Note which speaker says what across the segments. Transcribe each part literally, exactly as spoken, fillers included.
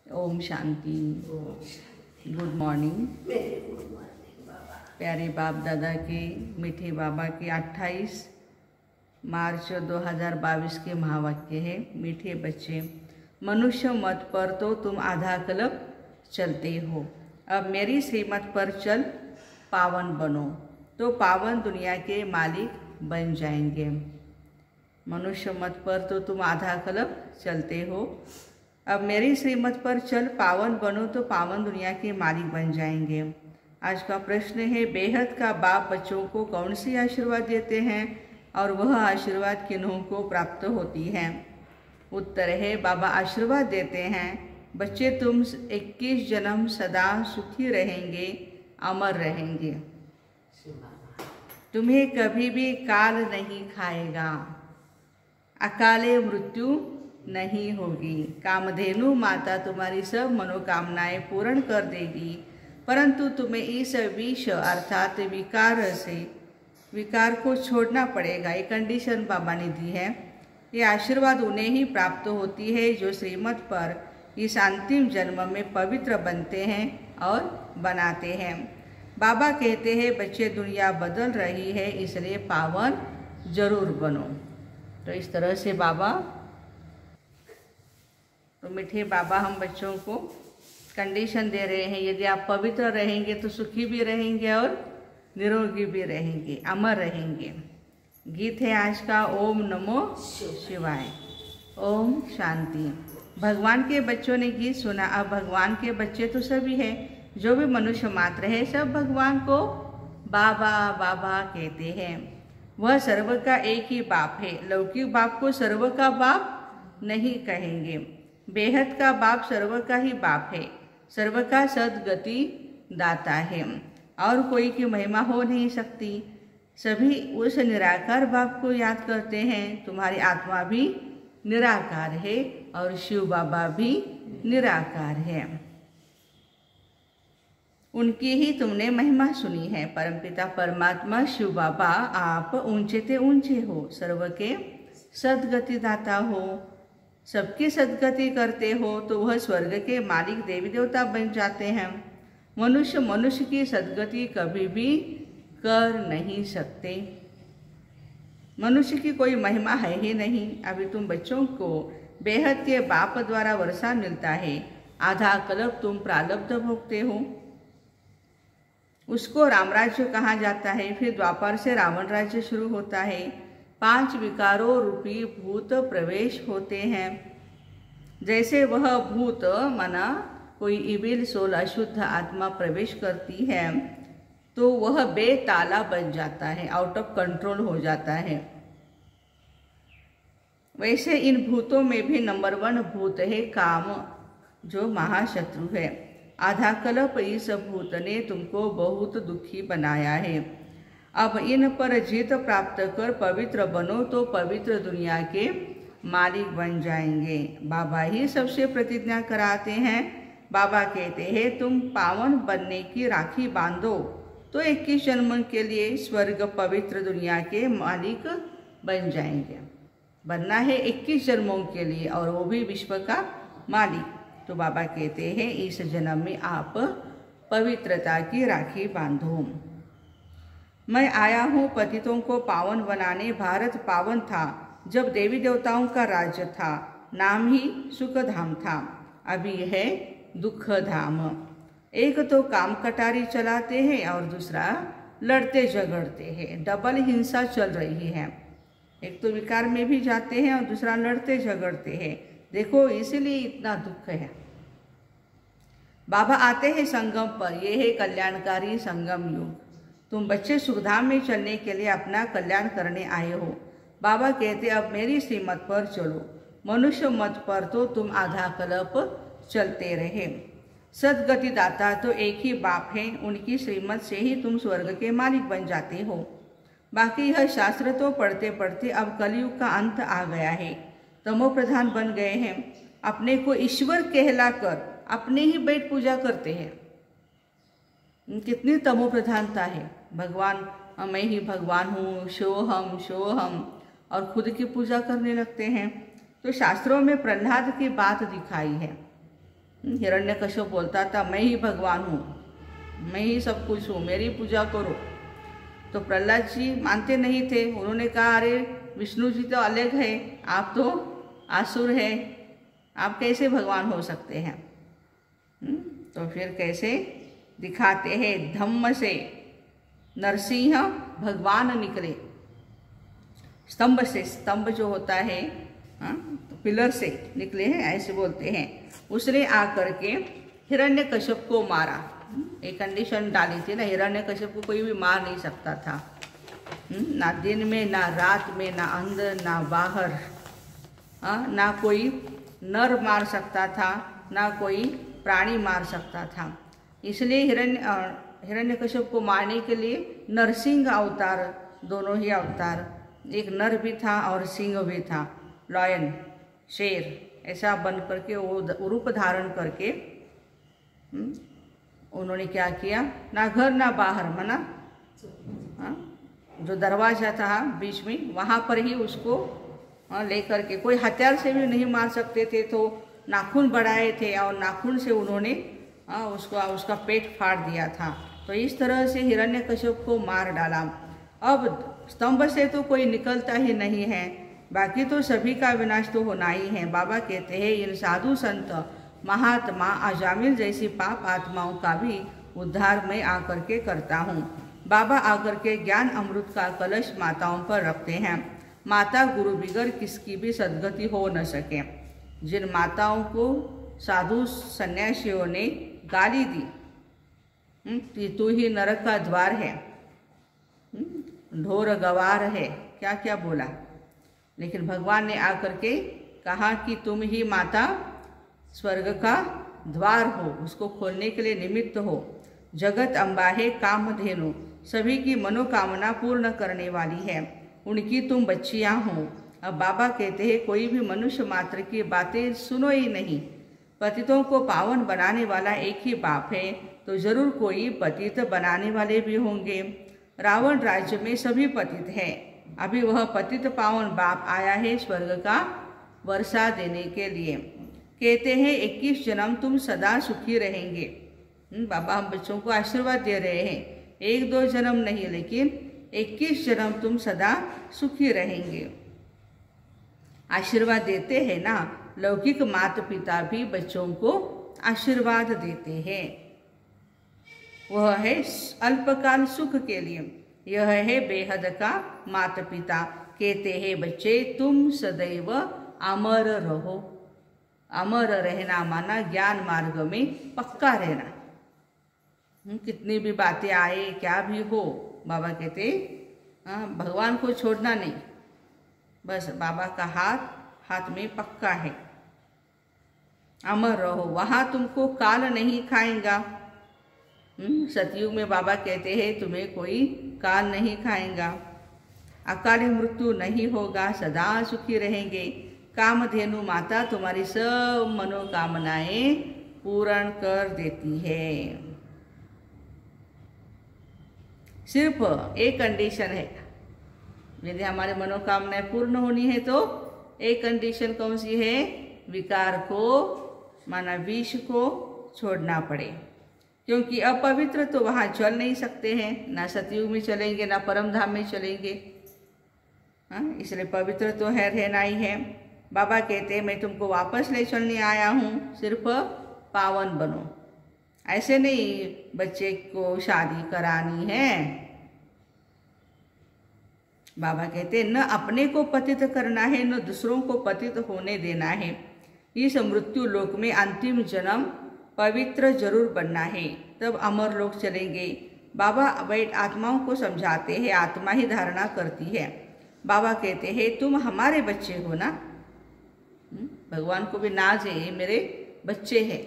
Speaker 1: Om Shanti. Good morning प्यारे बाप दादा के मीठे बाबा के अट्ठाईस मार्च दो हज़ार बाईस के महावाक्य है। मीठे बच्चे, मनुष्य मत पर तो तुम आधा कल्प चलते हो, अब मेरी श्रीमत पर चल पावन बनो तो पावन दुनिया के मालिक बन जाएंगे। मनुष्य मत पर तो तुम आधा कल्प चलते हो, अब मेरी श्रीमत पर चल पावन बनो तो पावन दुनिया के मालिक बन जाएंगे। आज का प्रश्न है, बेहद का बाप बच्चों को कौन सी आशीर्वाद देते हैं और वह आशीर्वाद किन्हों को प्राप्त होती है? उत्तर है, बाबा आशीर्वाद देते हैं, बच्चे तुम इक्कीस जन्म सदा सुखी रहेंगे, अमर रहेंगे, तुम्हें कभी भी काल नहीं खाएगा, अकाले मृत्यु नहीं होगी, कामधेनु माता तुम्हारी सब मनोकामनाएं पूर्ण कर देगी, परंतु तुम्हें इस विष अर्थात विकार से विकार को छोड़ना पड़ेगा। ये कंडीशन बाबा ने दी है। ये आशीर्वाद उन्हें ही प्राप्त होती है जो श्रीमत पर इस अंतिम जन्म में पवित्र बनते हैं और बनाते हैं। बाबा कहते हैं, बच्चे दुनिया बदल रही है, इसलिए पावन जरूर बनो। तो इस तरह से बाबा तो मीठे बाबा हम बच्चों को कंडीशन दे रहे हैं, यदि आप पवित्र रहेंगे तो सुखी भी रहेंगे और निरोगी भी रहेंगे, अमर रहेंगे। गीत है आज का, ओम नमो शिवाय। ओम शांति। भगवान के बच्चों ने गीत सुना। अब भगवान के बच्चे तो सभी हैं, जो भी मनुष्य मात्र है सब भगवान को बाबा बाबा कहते हैं। वह सर्व का एक ही बाप है। लौकिक बाप को सर्व का बाप नहीं कहेंगे, बेहद का बाप सर्व का ही बाप है, सर्व का सदगति दाता है और कोई की महिमा हो नहीं सकती। सभी उस निराकार बाप को याद करते हैं। तुम्हारी आत्मा भी निराकार है और शिव बाबा भी निराकार है, उनकी ही तुमने महिमा सुनी है। परमपिता परमात्मा शिव बाबा आप ऊंचे ते ऊंचे हो, सर्व के सदगति दाता हो, सबकी सदगति करते हो तो वह स्वर्ग के मालिक देवी देवता बन जाते हैं। मनुष्य मनुष्य की सदगति कभी भी कर नहीं सकते। मनुष्य की कोई महिमा है ही नहीं। अभी तुम बच्चों को बेहद के बाप द्वारा वर्षा मिलता है, आधा कल्प तुम प्रारब्ध भोगते हो, उसको रामराज्य कहा जाता है। फिर द्वापर से रावण राज्य शुरू होता है। पांच विकारों रूपी भूत प्रवेश होते हैं। जैसे वह भूत माना कोई इविल सोल अशुद्ध आत्मा प्रवेश करती है तो वह बेताला बन जाता है, आउट ऑफ कंट्रोल हो जाता है। वैसे इन भूतों में भी नंबर वन भूत है काम, जो महाशत्रु है। आधा कल्प इस भूत ने तुमको बहुत दुखी बनाया है। अब इन पर जीत प्राप्त कर पवित्र बनो तो पवित्र दुनिया के मालिक बन जाएंगे। बाबा ही सबसे प्रतिज्ञा कराते हैं। बाबा कहते हैं, तुम पावन बनने की राखी बांधो तो इक्कीस जन्म के लिए स्वर्ग पवित्र दुनिया के मालिक बन जाएंगे। बनना है इक्कीस जन्मों के लिए और वो भी विश्व का मालिक। तो बाबा कहते हैं, इस जन्म में आप पवित्रता की राखी बांधो। मैं आया हूँ पतितों को पावन बनाने। भारत पावन था जब देवी देवताओं का राज्य था, नाम ही सुखधाम था, अभी है दुख धाम। एक तो काम कटारी चलाते हैं और दूसरा लड़ते झगड़ते हैं, डबल हिंसा चल रही है। एक तो विकार में भी जाते हैं और दूसरा लड़ते झगड़ते हैं। देखो, इसीलिए इतना दुख है। बाबा आते हैं संगम पर, यह है कल्याणकारी संगम युग। तुम बच्चे सुखधाम में चलने के लिए अपना कल्याण करने आए हो। बाबा कहते, अब मेरी श्रीमत पर चलो, मनुष्य मत पर तो तुम आधा कल्प चलते रहे। सदगति दाता तो एक ही बाप है, उनकी श्रीमत से ही तुम स्वर्ग के मालिक बन जाते हो। बाकी यह शास्त्र तो पढ़ते पढ़ते अब कलयुग का अंत आ गया है, तमो प्रधान बन गए हैं। अपने को ईश्वर कहलाकर अपने ही बैठ पूजा करते हैं। कितनी तमो प्रधानता है। भगवान, मैं ही भगवान हूँ, शोहम शोहम, और खुद की पूजा करने लगते हैं। तो शास्त्रों में प्रहलाद की बात दिखाई है। हिरण्यकश्यप बोलता था मैं ही भगवान हूँ, मैं ही सब कुछ हूँ, मेरी पूजा करो। तो प्रहलाद जी मानते नहीं थे। उन्होंने कहा अरे विष्णु जी तो अलग है, आप तो आसुर है, आप कैसे भगवान हो सकते हैं। तो फिर कैसे दिखाते हैं, धम्म से नरसिंह भगवान निकले। स्तंभ से, स्तंभ जो होता है हाँ, तो पिलर से निकले हैं ऐसे बोलते हैं। उसने आकर के हिरण्यकश्यप को मारा। एक कंडीशन डाली थी ना, हिरण्यकश्यप को कोई भी मार नहीं सकता था, ना दिन में ना रात में, ना अंदर ना बाहर, हाँ, ना कोई नर मार सकता था, ना कोई प्राणी मार सकता था। इसलिए हिरण्य हिरण्यकश्यप को मारने के लिए नरसिंह अवतार, दोनों ही अवतार, एक नर भी था और सिंह भी था, लॉयन शेर ऐसा बन करके वो रूप धारण करके उन्होंने क्या किया, ना घर ना बाहर, मना हाँ, जो दरवाजा था बीच में वहाँ पर ही उसको लेकर के, कोई हथियार से भी नहीं मार सकते थे, तो नाखून बढ़ाए थे और नाखून से उन्होंने आ, उसका उसका पेट फाड़ दिया था। तो इस तरह से हिरण्यकश्यप को मार डाला। अब स्तंभ से तो कोई निकलता ही नहीं है, बाकी तो सभी का विनाश तो होना ही है। बाबा कहते हैं इन साधु संत महात्मा अजामिल जैसी पाप आत्माओं का भी उद्धार मैं आकर के करता हूँ। बाबा आकर के ज्ञान अमृत का कलश माताओं पर रखते हैं। माता गुरु बिगर किसकी भी सद्गति हो न सके। जिन माताओं को साधु सन्यासियों ने गाली दी कि तू ही नरक का द्वार है, ढोर गवार है, क्या क्या बोला, लेकिन भगवान ने आकर के कहा कि तुम ही माता स्वर्ग का द्वार हो, उसको खोलने के लिए निमित्त हो। जगत अम्बा है कामधेनु, सभी की मनोकामना पूर्ण करने वाली है, उनकी तुम बच्चियां हो। अब बाबा कहते हैं कोई भी मनुष्य मात्र की बातें सुनो ही नहीं। पतितों को पावन बनाने वाला एक ही बाप है, तो जरूर कोई पतित बनाने वाले भी होंगे। रावण राज्य में सभी पतित हैं, अभी वह पतित पावन बाप आया है स्वर्ग का वर्षा देने के लिए। कहते हैं इक्कीस जन्म तुम सदा सुखी रहेंगे। बाबा हम बच्चों को आशीर्वाद दे रहे हैं, एक दो जन्म नहीं लेकिन इक्कीस जन्म तुम सदा सुखी रहेंगे। आशीर्वाद देते हैं ना, लौकिक माता पिता भी बच्चों को आशीर्वाद देते हैं। वह है अल्पकाल सुख के लिए, यह है बेहद का माता पिता। कहते हैं बच्चे तुम सदैव अमर रहो। अमर रहना माना ज्ञान मार्ग में पक्का रहना। कितनी भी बातें आए क्या भी हो, बाबा कहते हाँ भगवान को छोड़ना नहीं, बस बाबा का हाथ हाथ में पक्का है। अमर रहो, वहाँ तुमको काल नहीं खाएगा। सतयुग में बाबा कहते हैं तुम्हें कोई काल नहीं खाएगा, अकाल मृत्यु नहीं होगा, सदा सुखी रहेंगे। कामधेनु माता तुम्हारी सब मनोकामनाएं पूर्ण कर देती है। सिर्फ एक कंडीशन है, यदि हमारी मनोकामनाएं पूर्ण होनी है तो एक कंडीशन कौन सी है, विकार को माना विष को छोड़ना पड़े, क्योंकि अपवित्र तो वहाँ चल नहीं सकते हैं, ना सतयुग में चलेंगे ना परम धाम में चलेंगे। हाँ, इसलिए पवित्र तो है रहना ही है। बाबा कहते हैं मैं तुमको वापस ले चलने आया हूँ, सिर्फ पावन बनो। ऐसे नहीं बच्चे को शादी करानी है। बाबा कहते न अपने को पतित करना है, न दूसरों को पतित होने देना है। इस मृत्यु लोक में अंतिम जन्म पवित्र जरूर बनना है, तब अमर लोक चलेंगे। बाबा अवैध आत्माओं को समझाते हैं, आत्मा ही धारणा करती है। बाबा कहते हैं तुम हमारे बच्चे हो ना, भगवान को भी नाज है, ये मेरे बच्चे हैं।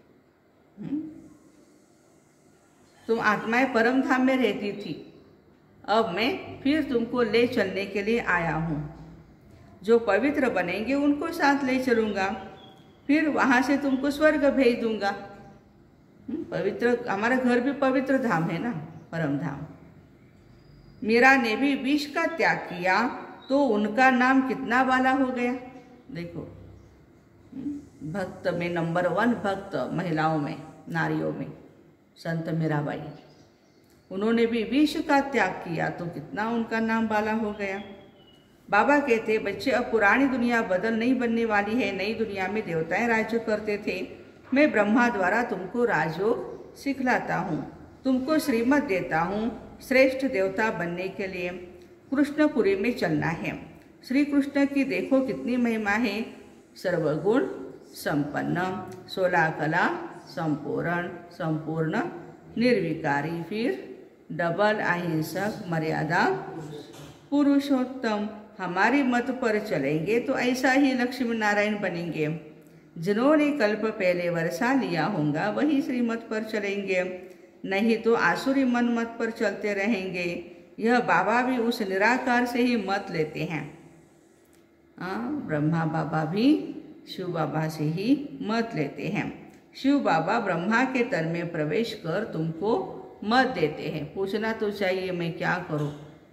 Speaker 1: तुम आत्माएं परम धाम में रहती थी, अब मैं फिर तुमको ले चलने के लिए आया हूँ। जो पवित्र बनेंगे उनको साथ ले चलूँगा, फिर वहाँ से तुमको स्वर्ग भेज दूंगा। पवित्र हमारा घर भी पवित्र धाम है ना, परम धाम। मीरा ने भी विष का त्याग किया तो उनका नाम कितना वाला हो गया। देखो भक्त में नंबर वन भक्त महिलाओं में, नारियों में संत मीराबाई। उन्होंने भी विष का त्याग किया तो कितना उनका नाम बाला हो गया। बाबा कहते, बच्चे अब पुरानी दुनिया बदल नहीं बनने वाली है, नई दुनिया में देवताएं राज्य करते थे। मैं ब्रह्मा द्वारा तुमको राजयोग सिखलाता हूँ, तुमको श्रीमत देता हूँ श्रेष्ठ देवता बनने के लिए। कृष्णपुरी में चलना है। श्री कृष्ण की देखो कितनी महिमा है, सर्वगुण संपन्न, सोलह कला संपूर्ण, संपूर्ण निर्विकारी, फिर डबल अहिंसक, मर्यादा पुरुषोत्तम। हमारी मत पर चलेंगे तो ऐसा ही लक्ष्मी नारायण बनेंगे। जिन्होंने कल्प पहले वर्षा लिया होगा वही श्रीमत पर चलेंगे, नहीं तो आसुरी मन मत पर चलते रहेंगे। यह बाबा भी उस निराकार से ही मत लेते हैं। हाँ, ब्रह्मा बाबा भी शिव बाबा से ही मत लेते हैं। शिव बाबा ब्रह्मा के तन में प्रवेश कर तुमको मत देते हैं। पूछना तो चाहिए मैं क्या करूं।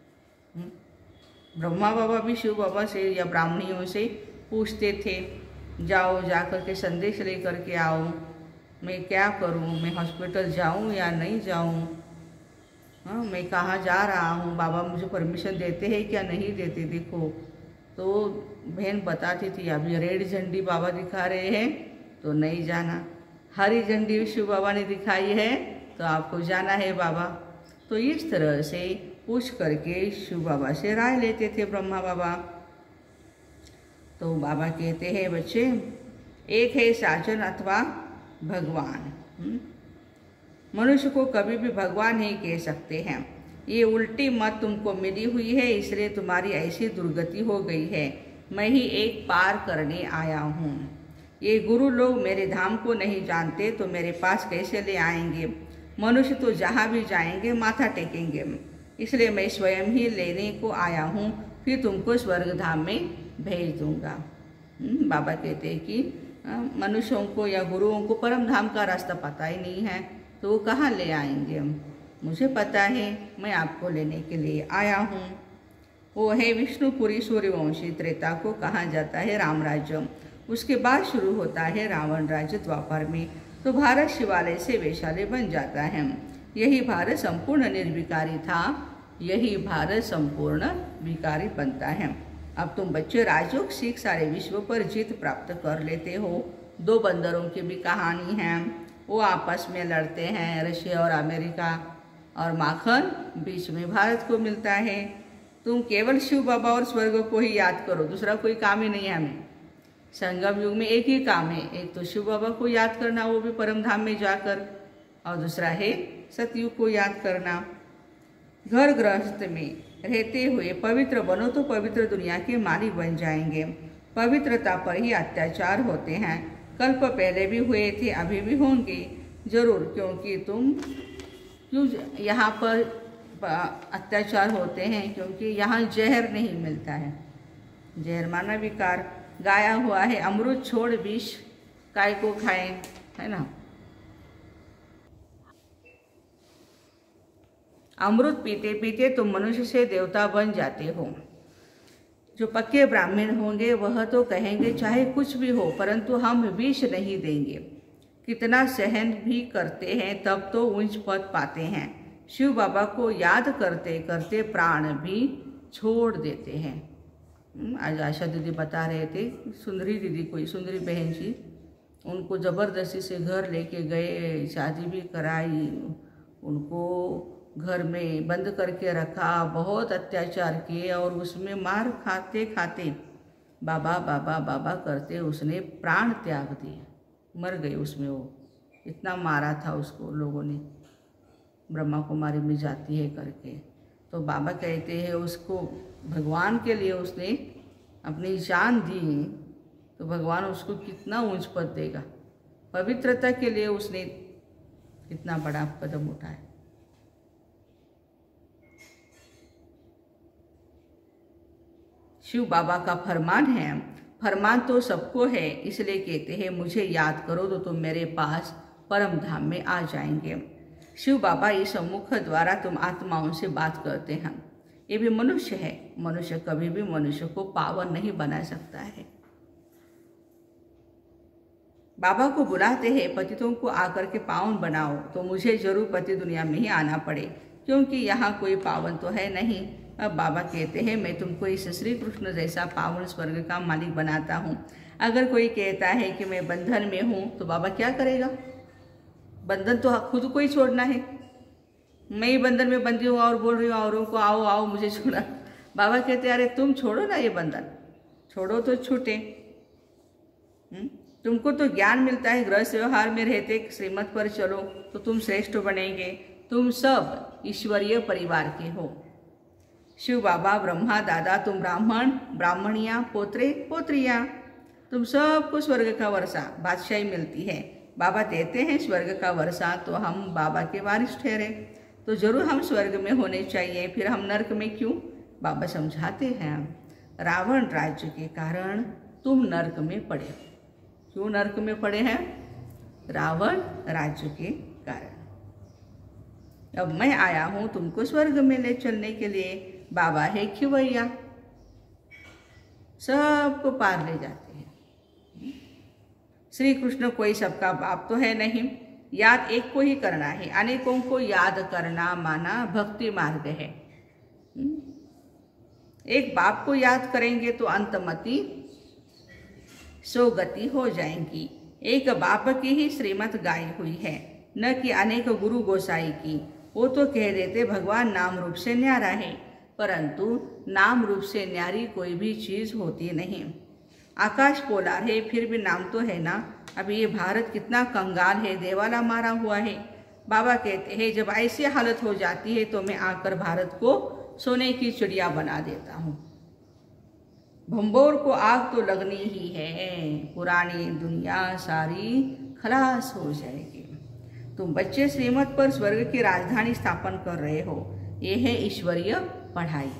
Speaker 1: ब्रह्मा बाबा भी शिव बाबा से या ब्राह्मणियों से पूछते थे, जाओ जाकर के संदेश लेकर के आओ, मैं क्या करूं, मैं हॉस्पिटल जाऊं या नहीं जाऊं, हाँ मैं कहाँ जा रहा हूँ, बाबा मुझे परमिशन देते हैं क्या नहीं देते। देखो तो बहन बताती थी, अभी रेड झंडी बाबा दिखा रहे हैं तो नहीं जाना, हरी झंडी शिव बाबा ने दिखाई है तो आपको जाना है बाबा। तो इस तरह से पूछ करके शिव बाबा से राय लेते थे ब्रह्मा बाबा। तो बाबा कहते हैं, बच्चे एक है साजन अथवा भगवान। मनुष्य को कभी भी भगवान नहीं कह सकते हैं। ये उल्टी मत तुमको मिली हुई है, इसलिए तुम्हारी ऐसी दुर्गति हो गई है। मैं ही एक पार करने आया हूँ। ये गुरु लोग मेरे धाम को नहीं जानते तो मेरे पास कैसे ले आएंगे। मनुष्य तो जहाँ भी जाएंगे माथा टेकेंगे, इसलिए मैं स्वयं ही लेने को आया हूँ, फिर तुमको स्वर्ग धाम में भेज दूँगा। बाबा कहते हैं कि मनुष्यों को या गुरुओं को परम धाम का रास्ता पता ही नहीं है तो वो कहाँ ले आएंगे। मुझे पता है, मैं आपको लेने के लिए आया हूँ। वो है विष्णुपुरी सूर्यवंशी। त्रेता को कहा जाता है राम राज्य, उसके बाद शुरू होता है रावण राज्य द्वापर में। तो भारत शिवालय से वैशाली बन जाता है। यही भारत संपूर्ण निर्विकारी था, यही भारत संपूर्ण विकारी बनता है। अब तुम बच्चे राजयोग सीख सारे विश्व पर जीत प्राप्त कर लेते हो। दो बंदरों की भी कहानी है, वो आपस में लड़ते हैं, रशिया और अमेरिका, और माखन बीच में भारत को मिलता है। तुम केवल शिव बाबा और स्वर्ग को ही याद करो, दूसरा कोई काम ही नहीं है हमें। संगम युग में एक ही काम है, एक तो शिव बाबा को याद करना, वो भी परम धाम में जाकर, और दूसरा है सतयुग को याद करना। घर गृहस्थ में रहते हुए पवित्र बनो तो पवित्र दुनिया के मालिक बन जाएंगे। पवित्रता पर ही अत्याचार होते हैं, कल्प पहले भी हुए थे, अभी भी होंगे जरूर, क्योंकि तुम क्यों यहाँ पर अत्याचार होते हैं, क्योंकि यहाँ जहर नहीं मिलता है। जहर माना विकार, गाया हुआ है अमृत छोड़ विष काय को खाएं, है ना। अमृत पीते पीते तुम मनुष्य से देवता बन जाते हो। जो पक्के ब्राह्मण होंगे वह तो कहेंगे चाहे कुछ भी हो परंतु हम विष नहीं देंगे। कितना सहन भी करते हैं तब तो उच्च पद पाते हैं। शिव बाबा को याद करते करते प्राण भी छोड़ देते हैं। आज आशा दीदी बता रहे थे, सुंदरी दीदी कोई सुंदरी बहन जी, उनको ज़बरदस्ती से घर लेके गए, शादी भी कराई, उनको घर में बंद करके रखा, बहुत अत्याचार किए और उसमें मार खाते खाते बाबा बाबा बाबा करते उसने प्राण त्याग दिए, मर गई उसमें। वो इतना मारा था उसको लोगों ने, ब्रह्मा कुमारी में जाती है करके। तो बाबा कहते हैं उसको भगवान के लिए उसने अपनी जान दी, तो भगवान उसको कितना ऊंच पद देगा। पवित्रता के लिए उसने कितना बड़ा कदम उठाया। शिव बाबा का फरमान है, फरमान तो सबको है, इसलिए कहते हैं मुझे याद करो तो तुम मेरे पास परम धाम में आ जाएंगे। शिव बाबा इस मुख द्वारा तुम आत्माओं से बात करते हैं। ये भी मनुष्य है, मनुष्य कभी भी मनुष्य को पावन नहीं बना सकता है। बाबा को बुलाते हैं, पतितों को आकर के पावन बनाओ, तो मुझे जरूर पति दुनिया में ही आना पड़े, क्योंकि यहाँ कोई पावन तो है नहीं। अब बाबा कहते हैं मैं तुमको इस श्री कृष्ण जैसा पावन स्वर्ग का मालिक बनाता हूँ। अगर कोई कहता है कि मैं बंधन में हूँ, तो बाबा क्या करेगा? बंधन तो खुद को ही छोड़ना है। मैं ही बंधन में बंधी हूँ और बोल रही हूँ औरों को आओ आओ मुझे छोड़ा। बाबा कहते हैं अरे तुम छोड़ो ना ये बंधन, छोड़ो तो छूटे। तुमको तो ज्ञान मिलता है, गृह व्यवहार में रहते श्रीमत पर चलो तो तुम श्रेष्ठ बनेंगे। तुम सब ईश्वरीय परिवार के हो। शिव बाबा, ब्रह्मा दादा, तुम ब्राह्मण ब्राह्मणिया, पोत्रे पोत्रिया, तुम सबको स्वर्ग का वर्षा बादशाही मिलती है। बाबा देते हैं स्वर्ग का वर्षा, तो हम बाबा के वारिस ठहरे, तो जरूर हम स्वर्ग में होने चाहिए, फिर हम नर्क में क्यों? बाबा समझाते हैं रावण राज्य के कारण तुम नर्क में पड़े। क्यों नर्क में पड़े हैं? रावण राज्य के कारण। अब मैं आया हूं तुमको स्वर्ग में ले चलने के लिए। बाबा है खिवैया, सबको पार ले जाते हैं। श्री कृष्ण कोई सबका बाप तो है नहीं, याद एक को ही करना है, अनेकों को याद करना माना भक्ति मार्ग है। एक बाप को याद करेंगे तो अंतमति सो गति हो जाएंगी। एक बाप की ही श्रीमत गाई हुई है, न कि अनेक गुरु गोसाई की। वो तो कह देते भगवान नाम रूप से न्यारा है, परंतु नाम रूप से न्यारी कोई भी चीज होती नहीं। आकाश पोलार है फिर भी नाम तो है ना। अभी ये भारत कितना कंगाल है, देवाला मारा हुआ है। बाबा कहते हैं जब ऐसी हालत हो जाती है तो मैं आकर भारत को सोने की चिड़िया बना देता हूँ। भंबोर को आग तो लगनी ही है, पुरानी दुनिया सारी खलास हो जाएगी। तुम बच्चे श्रीमत पर स्वर्ग की राजधानी स्थापन कर रहे हो, ये है ईश्वरीय पढ़ाई।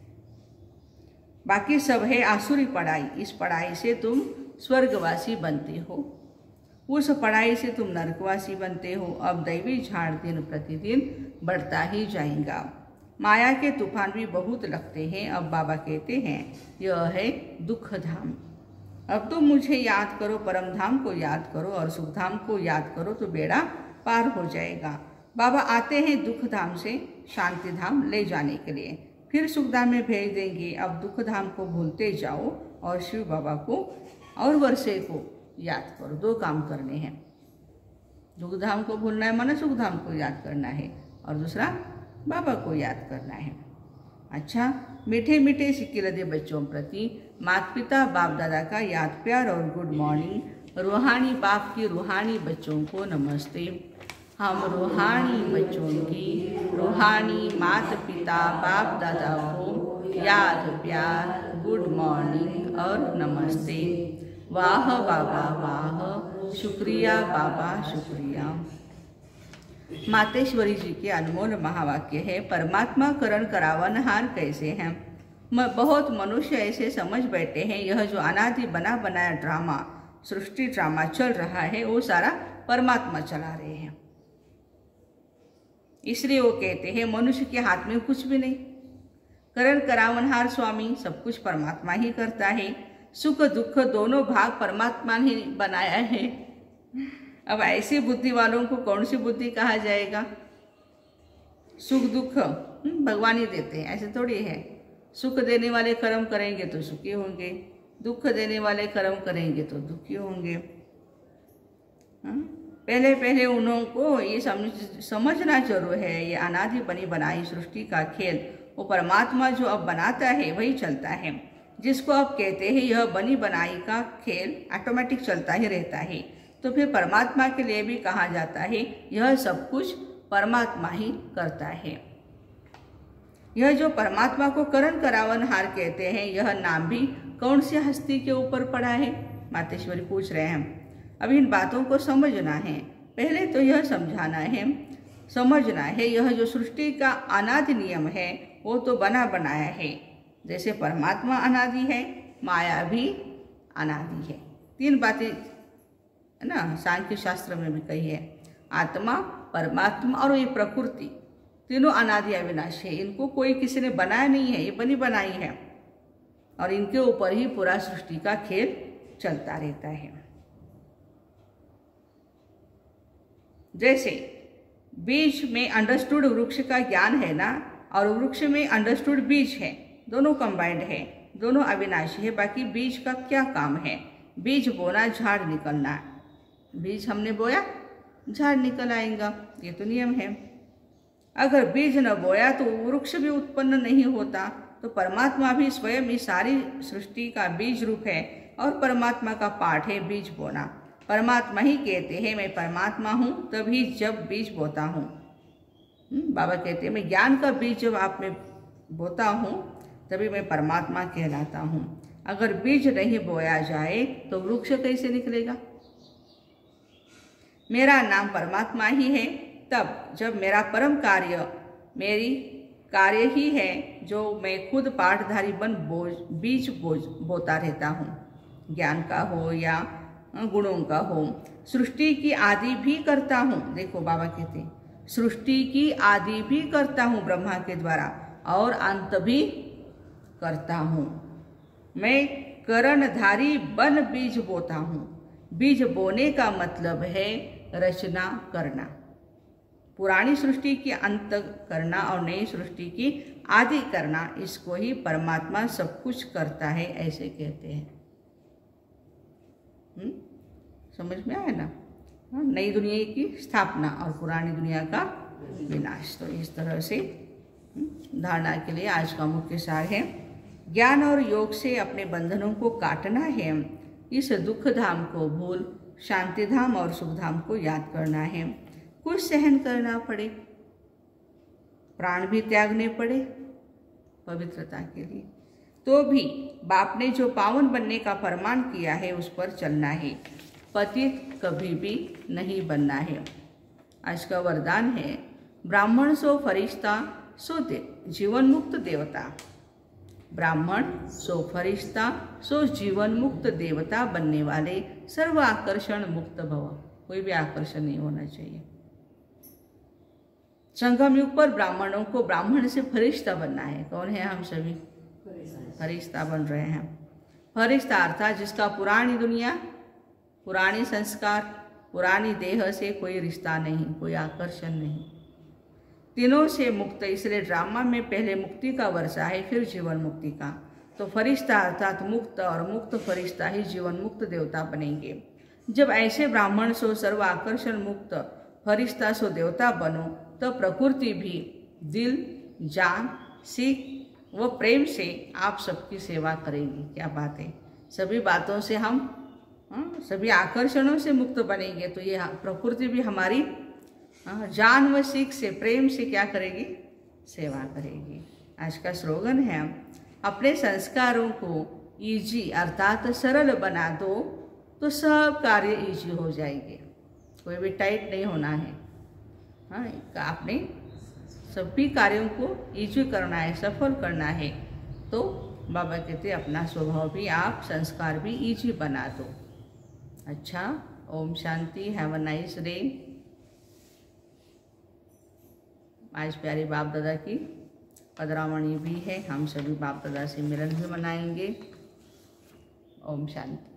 Speaker 1: बाकी सब है आसुरी पढ़ाई। इस पढ़ाई से तुम स्वर्गवासी बनते हो, उस पढ़ाई से तुम नरकवासी बनते हो। अब दैवी झाड़ दिन प्रतिदिन बढ़ता ही जाएगा। माया के तूफान भी बहुत लगते हैं। अब बाबा कहते हैं यह है दुख धाम। अब तुम मुझे याद करो, परम धाम को याद करो और सुख धाम को याद करो तो बेड़ा पार हो जाएगा। बाबा आते हैं दुख धाम से शांति धाम ले जाने के लिए, फिर सुख धाम में भेज देंगे। अब दुख धाम को भूलते जाओ और शिव बाबा को और वर्षे को याद करो। दो काम करने हैं, दुख धाम को भूलना है माना सुख धाम को याद करना है, और दूसरा बाबा को याद करना है। अच्छा, मीठे मीठे सिक्के लदे बच्चों प्रति माता पिता बाप दादा का याद प्यार और गुड मॉर्निंग। रूहानी बाप की रूहानी बच्चों को नमस्ते। हम रूहानी बच्चों की रूहानी माता पिता बाप दादा को याद प्यार गुड मॉर्निंग और नमस्ते। वाह बाबा वाह, शुक्रिया बाबा शुक्रिया। मातेश्वरी जी के अनमोल महावाक्य है, परमात्मा करण करावनहार कैसे हैं। बहुत मनुष्य ऐसे समझ बैठे हैं यह जो अनादि बना बनाया ड्रामा सृष्टि ड्रामा चल रहा है वो सारा परमात्मा चला रहे हैं। इसलिए वो कहते हैं मनुष्य के हाथ में कुछ भी नहीं। करण करावनहार स्वामी सब कुछ परमात्मा ही करता है। सुख दुख दोनों भाग परमात्मा ही बनाया है। अब ऐसी बुद्धि वालों को कौन सी बुद्धि कहा जाएगा? सुख दुख भगवान ही देते हैं, ऐसे थोड़ी है। सुख देने वाले कर्म करेंगे तो सुखी होंगे, दुख देने वाले कर्म करेंगे तो दुखी होंगे। हा? पहले पहले उन्हों को ये समझ समझना जरूर है, ये अनादि बनी बनाई सृष्टि का खेल वो परमात्मा जो अब बनाता है वही चलता है। जिसको अब कहते हैं यह बनी बनाई का खेल ऑटोमेटिक चलता ही रहता है, तो फिर परमात्मा के लिए भी कहा जाता है यह सब कुछ परमात्मा ही करता है। यह जो परमात्मा को करण करावनहार कहते हैं यह नाम भी कौन सी हस्ती के ऊपर पड़ा है? मातेश्वरी पूछ रहे हैं। अब इन बातों को समझना है। पहले तो यह समझाना है, समझना है यह जो सृष्टि का अनादि नियम है वो तो बना बनाया है। जैसे परमात्मा अनादि है, माया भी अनादि है। तीन बातें है ना सांख्य शास्त्र में भी कही है। आत्मा, परमात्मा और ये प्रकृति तीनों अनादि अविनाशी है। इनको कोई किसी ने बनाया नहीं है, ये बनी बनाई है और इनके ऊपर ही पूरा सृष्टि का खेल चलता रहता है। जैसे बीज में अंडरस्टूड वृक्ष का ज्ञान है ना, और वृक्ष में अंडरस्टूड बीज है, दोनों कंबाइंड है, दोनों अविनाशी है। बाकी बीज का क्या काम है? बीज बोना, झाड़ निकलना। बीज हमने बोया, झाड़ निकल आएगा, ये तो नियम है। अगर बीज न बोया तो वृक्ष भी उत्पन्न नहीं होता। तो परमात्मा भी स्वयं इस सारी सृष्टि का बीज रूप है, और परमात्मा का पाठ है बीज बोना। परमात्मा ही कहते हैं मैं परमात्मा हूँ तभी जब बीज बोता हूँ। बाबा कहते हैं मैं ज्ञान का बीज जब आप में बोता हूँ तभी मैं परमात्मा कहलाता हूँ। अगर बीज नहीं बोया जाए तो वृक्ष कैसे निकलेगा? मेरा नाम परमात्मा ही है तब जब मेरा परम कार्य, मेरी कार्य ही है जो मैं खुद पाठधारी बन बोझ बीज बोझ बोता रहता हूँ, ज्ञान का हो या गुणों का हो। सृष्टि की आदि भी करता हूँ। देखो बाबा कहते हैं सृष्टि की आदि भी करता हूँ ब्रह्मा के द्वारा, और अंत भी करता हूँ। मैं करणधारी बन बीज बोता हूँ। बीज बोने का मतलब है रचना करना, पुरानी सृष्टि की अंत करना और नई सृष्टि की आदि करना। इसको ही परमात्मा सब कुछ करता है, ऐसे कहते हैं। हुँ? समझ में आया ना? नई दुनिया की स्थापना और पुरानी दुनिया का विनाश। तो इस तरह से धारणा के लिए आज का मुख्य सार है ज्ञान और योग से अपने बंधनों को काटना है। इस दुख धाम को भूल शांति धाम और सुख धाम को याद करना है। कुछ सहन करना पड़े, प्राण भी त्यागने पड़े पवित्रता के लिए, तो भी बाप ने जो पावन बनने का फरमान किया है उस पर चलना है। पतित कभी भी नहीं बनना है। आज का वरदान है ब्राह्मण सो फरिश्ता सो दे जीवन मुक्त देवता। ब्राह्मण सो फरिश्ता सो जीवन मुक्त देवता बनने वाले सर्व आकर्षण मुक्त भव। कोई भी आकर्षण नहीं होना चाहिए। संगम युग पर ब्राह्मणों को ब्राह्मण से फरिश्ता बनना है। कौन है? हम सभी फरिश्ता बन रहे हैं। फरिश्ता अर्थात जिसका पुरानी दुनिया, पुरानी संस्कार, पुरानी देह से कोई रिश्ता नहीं, कोई आकर्षण नहीं, तीनों से मुक्त। इसलिए ड्रामा में पहले मुक्ति का वर्षा है, फिर जीवन मुक्ति का। तो फरिश्ता अर्थात मुक्त, और मुक्त फरिश्ता ही जीवन मुक्त देवता बनेंगे। जब ऐसे ब्राह्मण सो सर्व आकर्षण मुक्त फरिश्ता सो देवता बनो, तो प्रकृति भी दिल, जान, सीख व प्रेम से आप सबकी सेवा करेगी। क्या बात है! सभी बातों से हम हाँ, सभी आकर्षणों से मुक्त बनेंगे, तो ये प्रकृति भी हमारी हाँ, जान व सीख से, प्रेम से क्या करेगी? सेवा करेगी। आज का स्लोगन है अपने संस्कारों को इजी अर्थात सरल बना दो तो सब कार्य इजी हो जाएंगे। कोई भी टाइट नहीं होना है। हाँ, आपने सभी कार्यों को इजी करना है, सफल करना है। तो बाबा कहते अपना स्वभाव भी आप, संस्कार भी इजी बना दो। अच्छा, Om Shanti, have a nice day. आज प्यारे बाप दादा की पदरामणी भी है। हम सभी बाप दादा से मिलन भी मनाएंगे। ओम शांति।